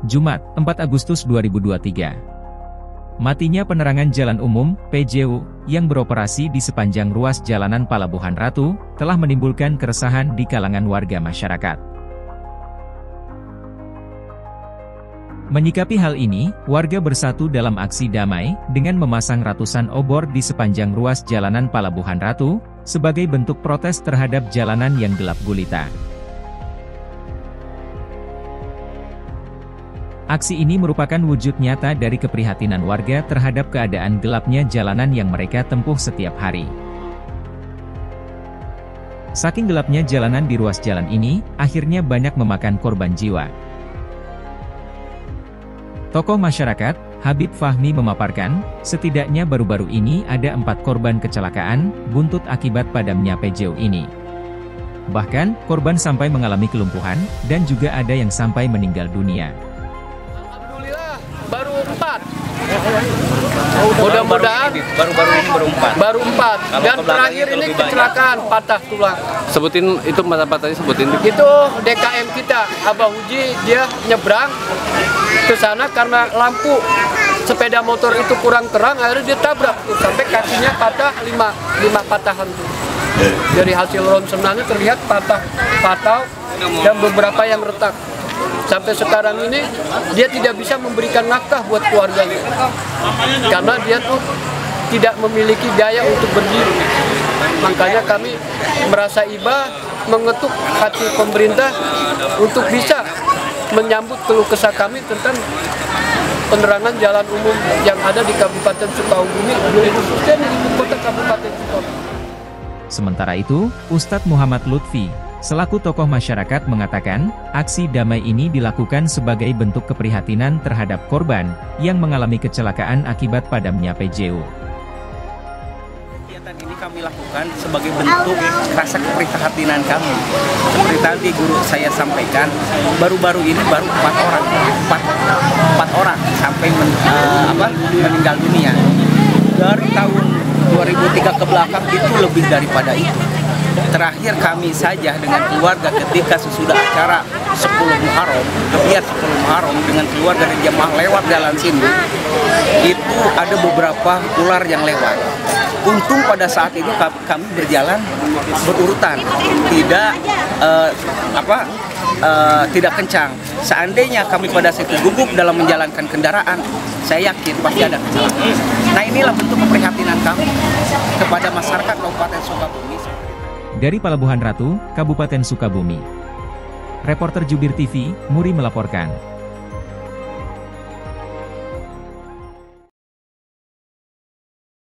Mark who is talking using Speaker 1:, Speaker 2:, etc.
Speaker 1: Jumat, 4 Agustus 2023. Matinya penerangan jalan umum, PJU, yang beroperasi di sepanjang ruas jalanan Palabuhan Ratu, telah menimbulkan keresahan di kalangan warga masyarakat. Menyikapi hal ini, warga bersatu dalam aksi damai, dengan memasang ratusan obor di sepanjang ruas jalanan Palabuhan Ratu, sebagai bentuk protes terhadap jalanan yang gelap gulita. Aksi ini merupakan wujud nyata dari keprihatinan warga terhadap keadaan gelapnya jalanan yang mereka tempuh setiap hari. Saking gelapnya jalanan di ruas jalan ini, akhirnya banyak memakan korban jiwa. Tokoh masyarakat, Habib Fahmi memaparkan, setidaknya baru-baru ini ada 4 korban kecelakaan, buntut akibat padamnya PJU ini. Bahkan, korban sampai mengalami kelumpuhan, dan juga ada yang sampai meninggal dunia.
Speaker 2: Baru 4. Mudah-mudahan
Speaker 3: baru-baru ini baru 4.
Speaker 2: Dan terakhir ini kecelakaan patah tulang.
Speaker 3: Sebutin itu patah-patahnya, sebutin.
Speaker 2: Itu DKM kita, Abah Uji, dia nyebrang ke sana karena lampu sepeda motor itu kurang terang, akhirnya dia tabrak sampai kakinya patah 5 patahan. Dari hasil ronsenannya terlihat patah dan beberapa yang retak. Sampai sekarang ini dia tidak bisa memberikan nafkah buat keluarganya karena dia tuh tidak memiliki daya untuk berdiri. Makanya kami merasa iba mengetuk hati pemerintah untuk bisa menyambut keluh kesah kami tentang penerangan jalan umum yang ada di Kabupaten Sukabumi, khususnya di ibu kota Kabupaten Sukabumi.
Speaker 1: Sementara itu, Ustadz Muhammad Lutfi, selaku tokoh masyarakat mengatakan, aksi damai ini dilakukan sebagai bentuk keprihatinan terhadap korban yang mengalami kecelakaan akibat padamnya PJU.
Speaker 3: Kegiatan ini kami lakukan sebagai bentuk rasa keprihatinan kami. Seperti tadi guru saya sampaikan, baru-baru ini baru 4 orang sampai meninggal dunia. Dari tahun 2003 ke belakang itu lebih daripada itu. Terakhir kami saja dengan keluarga ketika sesudah acara 10 Muharram, kegiatan 10 Muharram dengan keluarga dan jemaah lewat jalan sini, itu ada beberapa ular yang lewat. Untung pada saat itu kami berjalan berurutan, tidak kencang. Seandainya kami pada saat itu gugup dalam menjalankan kendaraan, saya yakin pasti ada kecelakaan. Nah, inilah bentuk keprihatinan kami kepada masyarakat Kabupaten Sukabumi.
Speaker 1: Dari Palabuhan Ratu, Kabupaten Sukabumi. Reporter Jubir TV, Muri melaporkan.